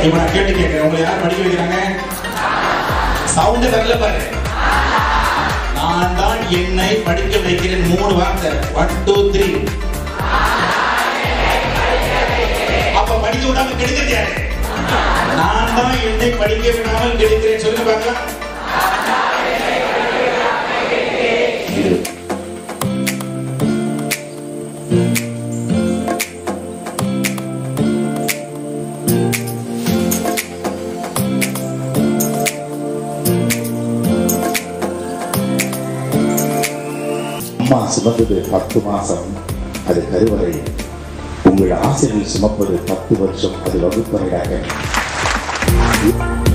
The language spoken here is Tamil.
இப்ப நான் கேட்டு கேட்கிறேன், உங்களை யார் படிக்க வைக்கிறாங்க? சவுண்ட் வரல பாரு. நான் தான் என்னை படிக்க வைக்கிறேன். 3 வார்த்தை. 1 2 3. அப்ப படிக்க விடாம கெடுக்கிறது யாரு? நான் தான் என்னை படிக்க விடாமல் கெடுக்கிறேன். சொல்லுங்க பார்க்கலாம். அம்மா சுமந்தது 10 மாசம், அது கருவறை. உங்கள் ஆசிரியர் சுமப்பது 10 வருஷம், அது வகுப்பறையாக.